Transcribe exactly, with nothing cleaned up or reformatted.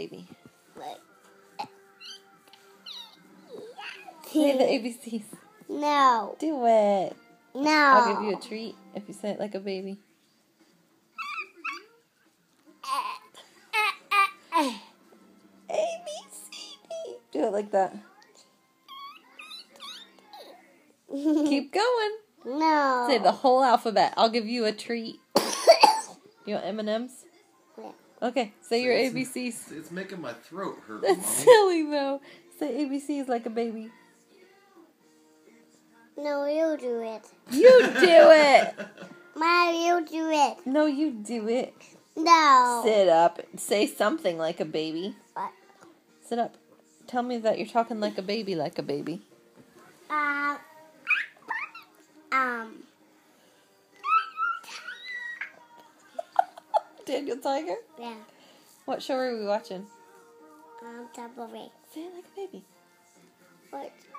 baby. Say the A B Cs. No. Do it. No. I'll give you a treat if you say it like a baby. A, B, C, D. Do it like that. Keep going. No. Say the whole alphabet. I'll give you a treat. You want M and M's? Yeah. Okay, say your A B Cs. It's making my throat hurt, That's Mommy. silly, though. Say A B Cs like a baby. No, you do it. You do it! Mom, you do it. No, you do it. No. Sit up. Say something like a baby. What? Sit up. Tell me that you're talking like a baby, like a baby. Um. Um. Daniel Tiger? Yeah. What show are we watching? Um. Double ring. Say it like a baby. What?